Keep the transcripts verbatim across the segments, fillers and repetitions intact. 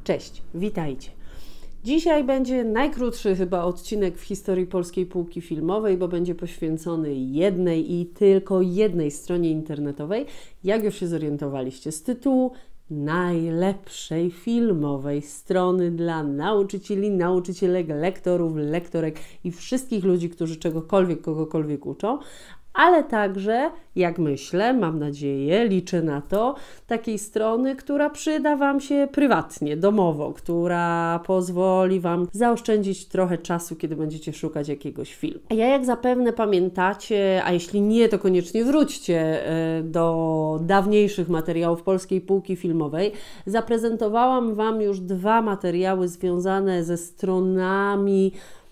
Cześć, witajcie. Dzisiaj będzie najkrótszy chyba odcinek w historii polskiej półki filmowej, bo będzie poświęcony jednej i tylko jednej stronie internetowej. Jak już się zorientowaliście z tytułu, najlepszej filmowej strony dla nauczycieli, nauczycielek, lektorów, lektorek i wszystkich ludzi, którzy czegokolwiek, kogokolwiek uczą, ale także, jak myślę, mam nadzieję, liczę na to, takiej strony, która przyda Wam się prywatnie, domowo, która pozwoli Wam zaoszczędzić trochę czasu, kiedy będziecie szukać jakiegoś filmu. A ja, jak zapewne pamiętacie, a jeśli nie, to koniecznie wróćcie do dawniejszych materiałów polskiej półki filmowej, zaprezentowałam Wam już dwa materiały związane ze stronami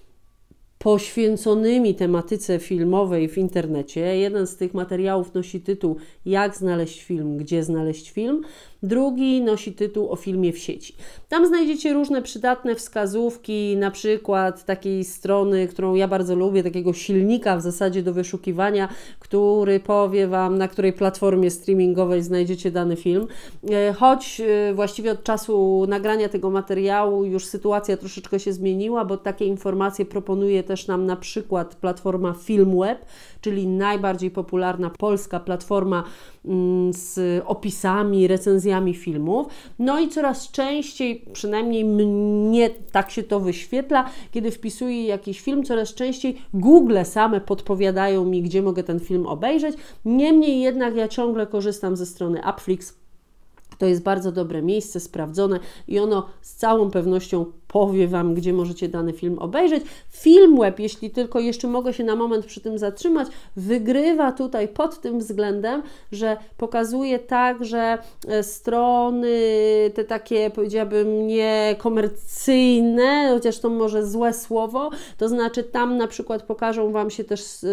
poświęconymi tematyce filmowej w internecie. Jeden z tych materiałów nosi tytuł Jak znaleźć film, gdzie znaleźć film. Drugi nosi tytuł O filmie w sieci. Tam znajdziecie różne przydatne wskazówki, na przykład takiej strony, którą ja bardzo lubię, takiego silnika w zasadzie do wyszukiwania, który powie Wam, na której platformie streamingowej znajdziecie dany film. Choć właściwie od czasu nagrania tego materiału już sytuacja troszeczkę się zmieniła, bo takie informacje proponuje też nam na przykład platforma Filmweb, czyli najbardziej popularna polska platforma z opisami, recenzjami filmów. No i coraz częściej, przynajmniej mnie tak się to wyświetla, kiedy wpisuję jakiś film, coraz częściej Google same podpowiadają mi, gdzie mogę ten film obejrzeć. Niemniej jednak ja ciągle korzystam ze strony Appflix. To jest bardzo dobre miejsce, sprawdzone i ono z całą pewnością powie Wam, gdzie możecie dany film obejrzeć. Filmweb, jeśli tylko jeszcze mogę się na moment przy tym zatrzymać, wygrywa tutaj pod tym względem, że pokazuje także strony te takie, powiedziałabym, niekomercyjne, chociaż to może złe słowo, to znaczy tam na przykład pokażą Wam się też yy,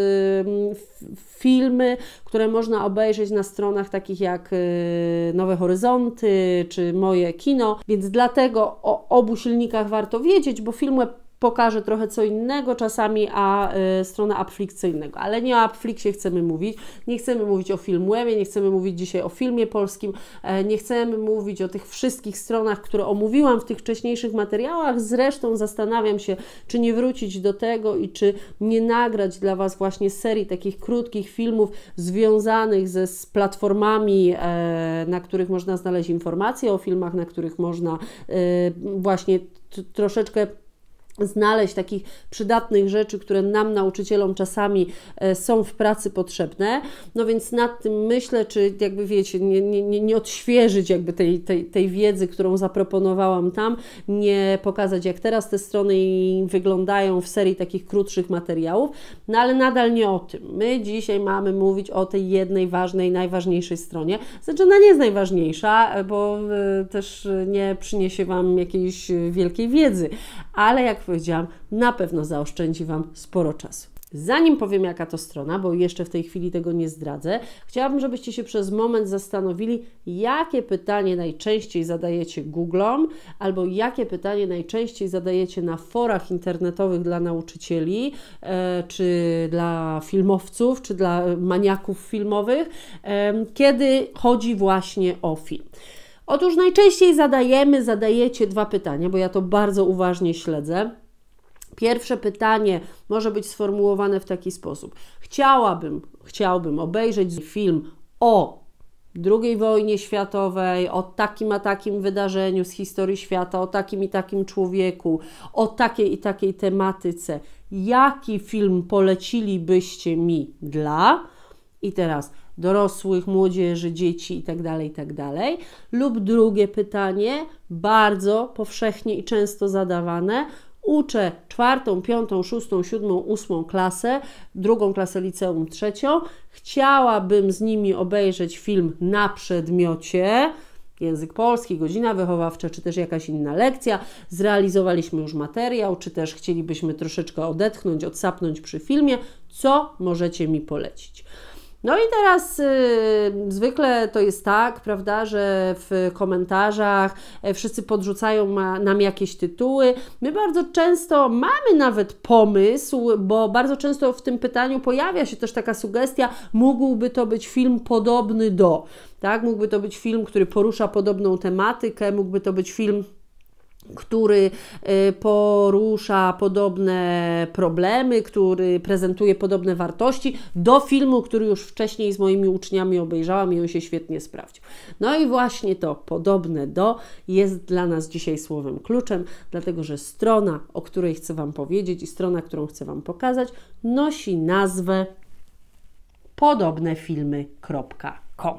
filmy, które można obejrzeć na stronach takich jak yy, Nowe Horyzonty czy Moje Kino, więc dlatego o obu silnikach warto wiedzieć, bo Filmweb pokaże trochę co innego czasami, a y, strona Appflix co innego. Ale nie o Appflixie chcemy mówić, nie chcemy mówić o Filmwebie, nie chcemy mówić dzisiaj o filmie polskim, e, nie chcemy mówić o tych wszystkich stronach, które omówiłam w tych wcześniejszych materiałach. Zresztą zastanawiam się, czy nie wrócić do tego i czy nie nagrać dla Was właśnie serii takich krótkich filmów związanych ze, z platformami, e, na których można znaleźć informacje o filmach, na których można e, właśnie t, troszeczkę znaleźć takich przydatnych rzeczy, które nam, nauczycielom, czasami e, są w pracy potrzebne. No więc nad tym myślę, czy jakby wiecie, nie, nie, nie odświeżyć jakby tej, tej, tej wiedzy, którą zaproponowałam tam, nie pokazać, jak teraz te strony wyglądają w serii takich krótszych materiałów, no ale nadal nie o tym. My dzisiaj mamy mówić o tej jednej ważnej, najważniejszej stronie. Znaczy ona nie jest najważniejsza, bo e, też nie przyniesie Wam jakiejś wielkiej wiedzy, ale jak powiedziałam, na pewno zaoszczędzi Wam sporo czasu. Zanim powiem, jaka to strona, bo jeszcze w tej chwili tego nie zdradzę, chciałabym, żebyście się przez moment zastanowili, jakie pytanie najczęściej zadajecie Googlom, albo jakie pytanie najczęściej zadajecie na forach internetowych dla nauczycieli, e, czy dla filmowców, czy dla maniaków filmowych, e, kiedy chodzi właśnie o film. Otóż najczęściej zadajemy, zadajecie dwa pytania, bo ja to bardzo uważnie śledzę. Pierwsze pytanie może być sformułowane w taki sposób. Chciałabym, chciałbym obejrzeć film o drugiej wojnie światowej, o takim a takim wydarzeniu z historii świata, o takim i takim człowieku, o takiej i takiej tematyce. Jaki film polecilibyście mi dla... I teraz dorosłych, młodzieży, dzieci itd., itd. Lub drugie pytanie, bardzo powszechnie i często zadawane. Uczę czwartą, piątą, szóstą, siódmą, ósmą klasę, drugą klasę liceum, trzecią. Chciałabym z nimi obejrzeć film na przedmiocie język polski, godzina wychowawcza, czy też jakaś inna lekcja. Zrealizowaliśmy już materiał, czy też chcielibyśmy troszeczkę odetchnąć, odsapnąć przy filmie. Co możecie mi polecić? No i teraz y, zwykle to jest tak, prawda, że w komentarzach wszyscy podrzucają ma, nam jakieś tytuły. My bardzo często mamy nawet pomysł, bo bardzo często w tym pytaniu pojawia się też taka sugestia, mógłby to być film podobny do, tak, mógłby to być film, który porusza podobną tematykę, mógłby to być film który porusza podobne problemy, który prezentuje podobne wartości, do filmu, który już wcześniej z moimi uczniami obejrzałam i on się świetnie sprawdził. No i właśnie to podobne do jest dla nas dzisiaj słowem kluczem, dlatego że strona, o której chcę Wam powiedzieć i strona, którą chcę Wam pokazać, nosi nazwę podobnefilmy kropka com.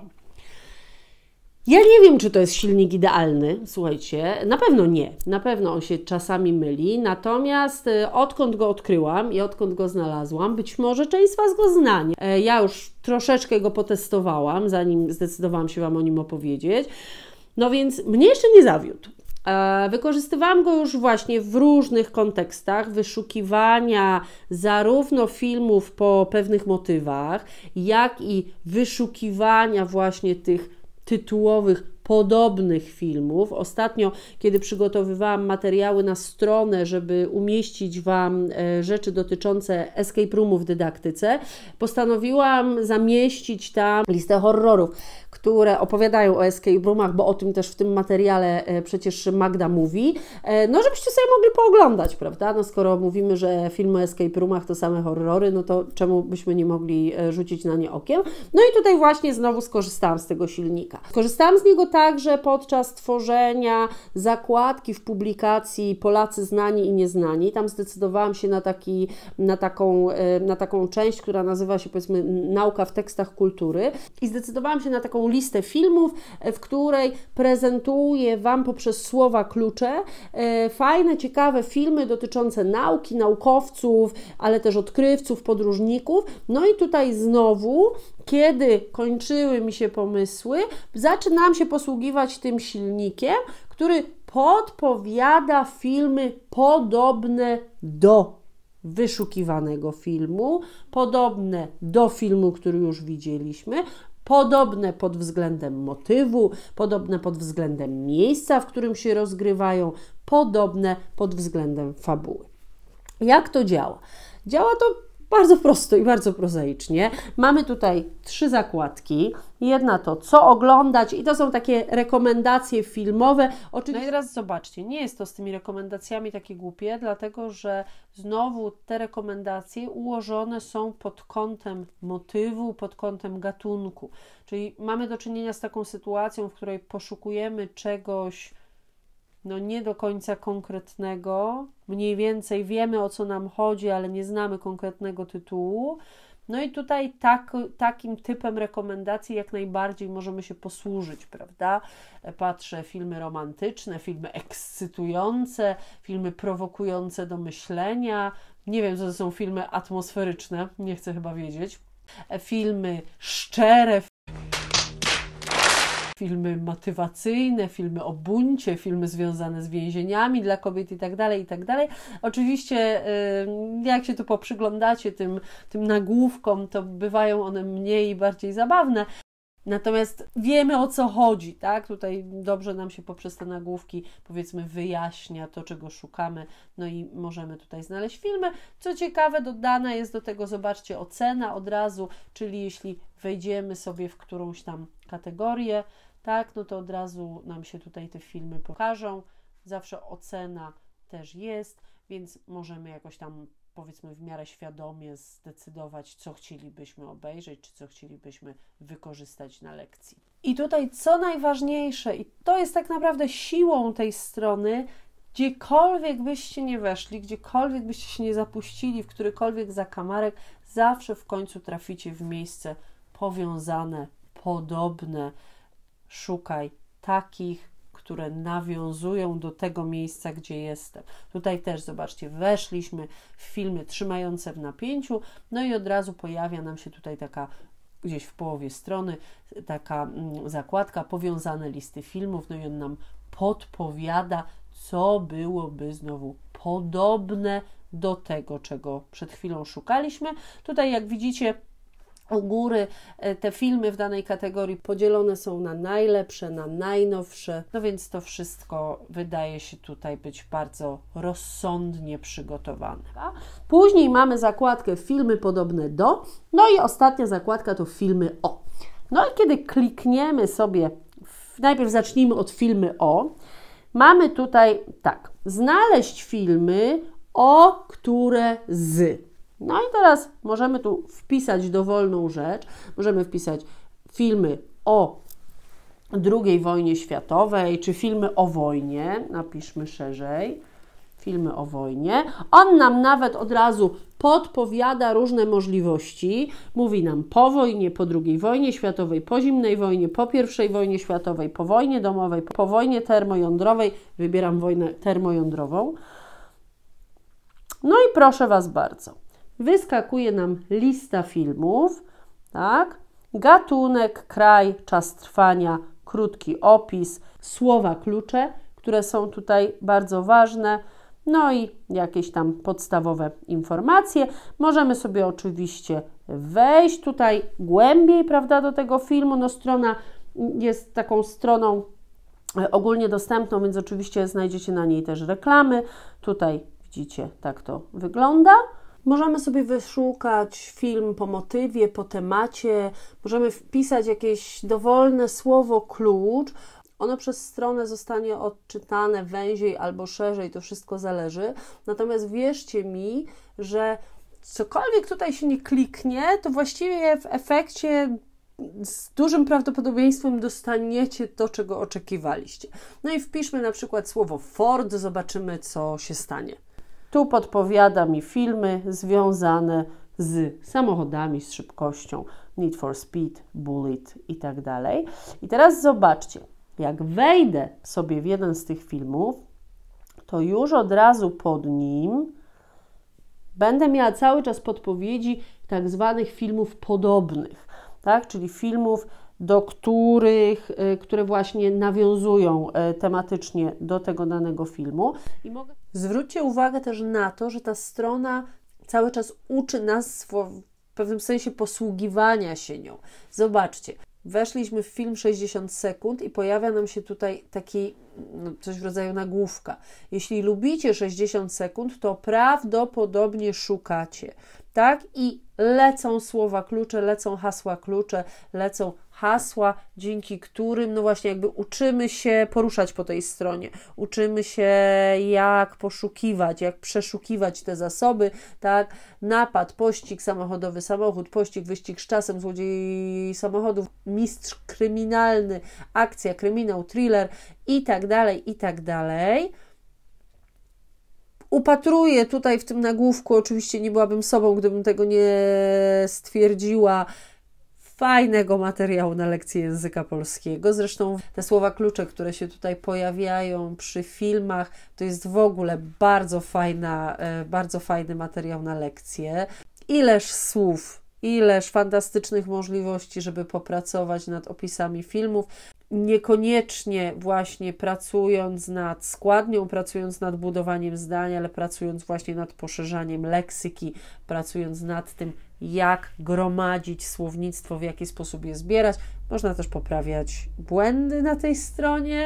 Ja nie wiem, czy to jest silnik idealny, słuchajcie, na pewno nie, na pewno on się czasami myli, natomiast odkąd go odkryłam i odkąd go znalazłam, być może część z Was go zna. Ja już troszeczkę go potestowałam, zanim zdecydowałam się Wam o nim opowiedzieć, no więc mnie jeszcze nie zawiódł. Wykorzystywałam go już właśnie w różnych kontekstach wyszukiwania zarówno filmów po pewnych motywach, jak i wyszukiwania właśnie tych tytułowych, podobnych filmów. Ostatnio, kiedy przygotowywałam materiały na stronę, żeby umieścić Wam rzeczy dotyczące escape roomów w dydaktyce, postanowiłam zamieścić tam listę horrorów, które opowiadają o escape roomach, bo o tym też w tym materiale przecież Magda mówi, no żebyście sobie mogli pooglądać, prawda? No skoro mówimy, że filmy o escape roomach to same horrory, no to czemu byśmy nie mogli rzucić na nie okiem? No i tutaj właśnie znowu skorzystałam z tego silnika. Skorzystałam z niego także podczas tworzenia zakładki w publikacji Polacy znani i nieznani. Tam zdecydowałam się na, taki, na, taką, na taką część, która nazywa się, powiedzmy, Nauka w tekstach kultury, i zdecydowałam się na taką listę filmów, w której prezentuję Wam poprzez słowa klucze fajne, ciekawe filmy dotyczące nauki, naukowców, ale też odkrywców, podróżników. No i tutaj znowu, kiedy kończyły mi się pomysły, zaczynam się posługiwać tym silnikiem, który podpowiada filmy podobne do wyszukiwanego filmu, podobne do filmu, który już widzieliśmy, podobne pod względem motywu, podobne pod względem miejsca, w którym się rozgrywają, podobne pod względem fabuły. Jak to działa? Działa to bardzo prosto i bardzo prozaicznie. Mamy tutaj trzy zakładki. Jedna to co oglądać i to są takie rekomendacje filmowe. Oczywiście... No i teraz zobaczcie, nie jest to z tymi rekomendacjami takie głupie, dlatego że znowu te rekomendacje ułożone są pod kątem motywu, pod kątem gatunku. Czyli mamy do czynienia z taką sytuacją, w której poszukujemy czegoś no nie do końca konkretnego, mniej więcej wiemy, o co nam chodzi, ale nie znamy konkretnego tytułu. No i tutaj tak, takim typem rekomendacji jak najbardziej możemy się posłużyć, prawda? Patrzę filmy romantyczne, filmy ekscytujące, filmy prowokujące do myślenia. Nie wiem, co to są filmy atmosferyczne, nie chcę chyba wiedzieć. Filmy szczere, filmy motywacyjne, filmy o buncie, filmy związane z więzieniami dla kobiet i tak dalej, i tak dalej. Oczywiście jak się tu poprzyglądacie tym, tym nagłówkom, to bywają one mniej i bardziej zabawne. Natomiast wiemy, o co chodzi, tak? Tutaj dobrze nam się poprzez te nagłówki, powiedzmy, wyjaśnia to, czego szukamy, no i możemy tutaj znaleźć filmy. Co ciekawe, dodana jest do tego, zobaczcie, ocena od razu, czyli jeśli wejdziemy sobie w którąś tam kategorię, tak, no to od razu nam się tutaj te filmy pokażą. Zawsze ocena też jest, więc możemy jakoś tam, powiedzmy, w miarę świadomie zdecydować, co chcielibyśmy obejrzeć, czy co chcielibyśmy wykorzystać na lekcji. I tutaj co najważniejsze, i to jest tak naprawdę siłą tej strony, gdziekolwiek byście nie weszli, gdziekolwiek byście się nie zapuścili, w którykolwiek zakamarek, zawsze w końcu traficie w miejsce powiązane, podobne. Szukaj takich, które nawiązują do tego miejsca, gdzie jestem. Tutaj też, zobaczcie, weszliśmy w filmy trzymające w napięciu, no i od razu pojawia nam się tutaj taka, gdzieś w połowie strony, taka zakładka, powiązane listy filmów, no i on nam podpowiada, co byłoby znowu podobne do tego, czego przed chwilą szukaliśmy. Tutaj, jak widzicie, u góry te filmy w danej kategorii podzielone są na najlepsze, na najnowsze, no więc to wszystko wydaje się tutaj być bardzo rozsądnie przygotowane. Później mamy zakładkę filmy podobne do, no i ostatnia zakładka to filmy o. No i kiedy klikniemy sobie, w, najpierw zacznijmy od filmy o, Mamy tutaj tak, znaleźć filmy o, które z. No i teraz możemy tu wpisać dowolną rzecz. Możemy wpisać filmy o drugiej wojnie światowej, czy filmy o wojnie. Napiszmy szerzej. Filmy o wojnie. On nam nawet od razu podpowiada różne możliwości. Mówi nam po wojnie, po drugiej wojnie światowej, po zimnej wojnie, po pierwszej wojnie światowej, po wojnie domowej, po wojnie termojądrowej. Wybieram wojnę termojądrową. No i proszę Was bardzo. Wyskakuje nam lista filmów, tak? Gatunek, kraj, czas trwania, krótki opis, słowa klucze, które są tutaj bardzo ważne, no i jakieś tam podstawowe informacje. Możemy sobie oczywiście wejść tutaj głębiej, prawda, do tego filmu. No strona jest taką stroną ogólnie dostępną, więc oczywiście znajdziecie na niej też reklamy. Tutaj widzicie, tak to wygląda. Możemy sobie wyszukać film po motywie, po temacie, możemy wpisać jakieś dowolne słowo klucz. Ono przez stronę zostanie odczytane węziej albo szerzej, to wszystko zależy. Natomiast wierzcie mi, że cokolwiek tutaj się nie kliknie, to właściwie w efekcie z dużym prawdopodobieństwem dostaniecie to, czego oczekiwaliście. No i wpiszmy na przykład słowo Ford, zobaczymy, co się stanie. Tu podpowiada mi filmy związane z samochodami, z szybkością, Need for Speed, Bullet i tak dalej. I teraz zobaczcie, jak wejdę sobie w jeden z tych filmów, to już od razu pod nim będę miała cały czas podpowiedzi tak zwanych filmów podobnych, tak? Czyli filmów, do których, które właśnie nawiązują tematycznie do tego danego filmu. I mogę... Zwróćcie uwagę też na to, że ta strona cały czas uczy nas w pewnym sensie posługiwania się nią. Zobaczcie, weszliśmy w film sześćdziesiąt sekund i pojawia nam się tutaj taki, no, coś w rodzaju nagłówka. Jeśli lubicie sześćdziesiąt sekund, to prawdopodobnie szukacie, tak? I lecą słowa klucze, lecą hasła klucze, lecą hasła, dzięki którym no właśnie jakby uczymy się poruszać po tej stronie, uczymy się jak poszukiwać, jak przeszukiwać te zasoby, tak? Napad, pościg samochodowy, samochód, pościg, wyścig z czasem, złodziej samochodów, mistrz kryminalny, akcja, kryminał, thriller i tak dalej, i tak dalej. Upatruję tutaj w tym nagłówku, oczywiście nie byłabym sobą, gdybym tego nie stwierdziła, fajnego materiału na lekcję języka polskiego. Zresztą te słowa klucze, które się tutaj pojawiają przy filmach, to jest w ogóle bardzo fajna, bardzo fajny materiał na lekcję. Ileż słów, ileż fantastycznych możliwości, żeby popracować nad opisami filmów. Niekoniecznie właśnie pracując nad składnią, pracując nad budowaniem zdania, ale pracując właśnie nad poszerzaniem leksyki, pracując nad tym, jak gromadzić słownictwo, w jaki sposób je zbierać. Można też poprawiać błędy na tej stronie,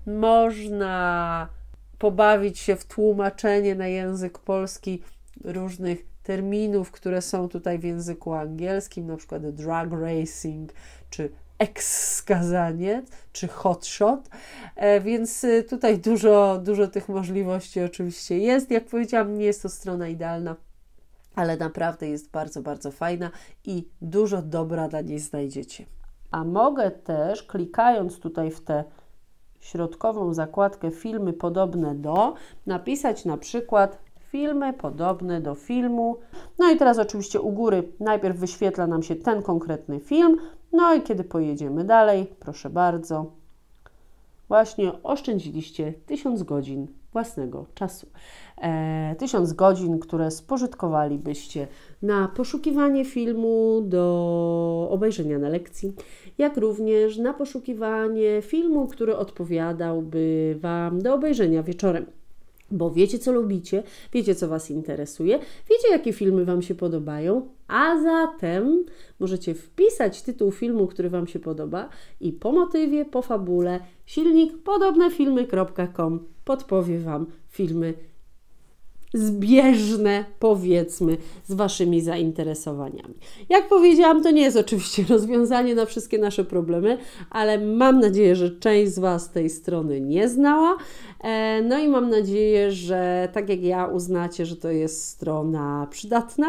można pobawić się w tłumaczenie na język polski różnych terminów, które są tutaj w języku angielskim, na przykład drag racing, czy eks-skazaniec, czy hotshot, e, więc tutaj dużo, dużo tych możliwości oczywiście jest. Jak powiedziałam, nie jest to strona idealna, ale naprawdę jest bardzo, bardzo fajna i dużo dobra dla niej znajdziecie. A mogę też, klikając tutaj w tę środkową zakładkę filmy podobne do, napisać na przykład filmy podobne do filmu. No i teraz oczywiście u góry najpierw wyświetla nam się ten konkretny film, no i kiedy pojedziemy dalej, proszę bardzo, właśnie oszczędziliście tysiąc godzin własnego czasu. E, tysiąc godzin, które spożytkowalibyście na poszukiwanie filmu do obejrzenia na lekcji, jak również na poszukiwanie filmu, który odpowiadałby Wam do obejrzenia wieczorem. Bo wiecie, co lubicie, wiecie, co Was interesuje, wiecie, jakie filmy Wam się podobają, a zatem możecie wpisać tytuł filmu, który Wam się podoba i po motywie, po fabule silnik podobnefilmy kropka com podpowie Wam filmy zbieżne, powiedzmy, z Waszymi zainteresowaniami. Jak powiedziałam, to nie jest oczywiście rozwiązanie na wszystkie nasze problemy, ale mam nadzieję, że część z Was tej strony nie znała. No i mam nadzieję, że tak jak ja uznacie, że to jest strona przydatna.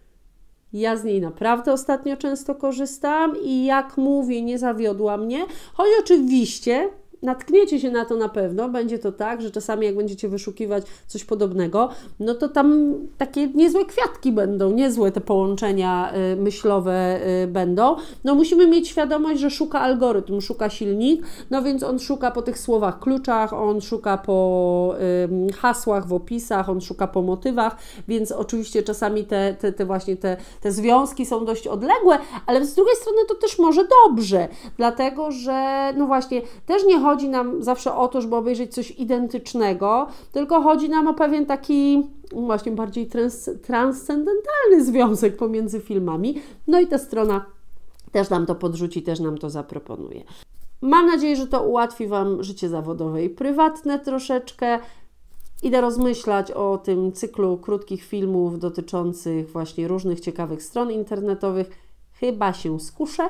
Ja z niej naprawdę ostatnio często korzystam i jak mówię, nie zawiodła mnie, choć oczywiście natkniecie się na to na pewno, będzie to tak, że czasami jak będziecie wyszukiwać coś podobnego, no to tam takie niezłe kwiatki będą, niezłe te połączenia y, myślowe y, będą. No musimy mieć świadomość, że szuka algorytm, szuka silnik, no więc on szuka po tych słowach kluczach, on szuka po y, hasłach w opisach, on szuka po motywach, więc oczywiście czasami te, te, te właśnie te, te związki są dość odległe, ale z drugiej strony to też może dobrze, dlatego że no właśnie też nie chodzi Chodzi nam zawsze o to, żeby obejrzeć coś identycznego, tylko chodzi nam o pewien taki właśnie bardziej trans, transcendentalny związek pomiędzy filmami. No i ta strona też nam to podrzuci, też nam to zaproponuje. Mam nadzieję, że to ułatwi Wam życie zawodowe i prywatne troszeczkę. Idę rozmyślać o tym cyklu krótkich filmów dotyczących właśnie różnych ciekawych stron internetowych. Chyba się skuszę,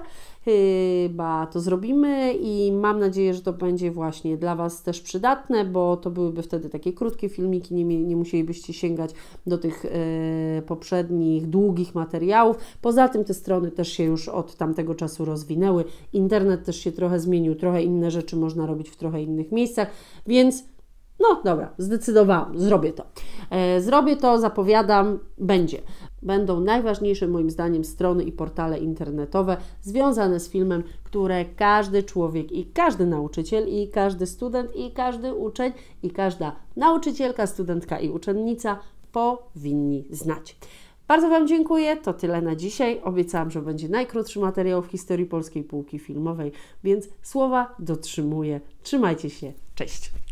chyba to zrobimy i mam nadzieję, że to będzie właśnie dla Was też przydatne, bo to byłyby wtedy takie krótkie filmiki, nie, nie musielibyście sięgać do tych e, poprzednich, długich materiałów. Poza tym te strony też się już od tamtego czasu rozwinęły, internet też się trochę zmienił, trochę inne rzeczy można robić w trochę innych miejscach, więc no dobra, zdecydowałam, zrobię to. E, zrobię to, zapowiadam, będzie. Będą najważniejsze moim zdaniem strony i portale internetowe związane z filmem, które każdy człowiek i każdy nauczyciel i każdy student i każdy uczeń i każda nauczycielka, studentka i uczennica powinni znać. Bardzo Wam dziękuję, to tyle na dzisiaj. Obiecałam, że będzie najkrótszy materiał w historii polskiej półki filmowej, więc słowa dotrzymuję. Trzymajcie się, cześć!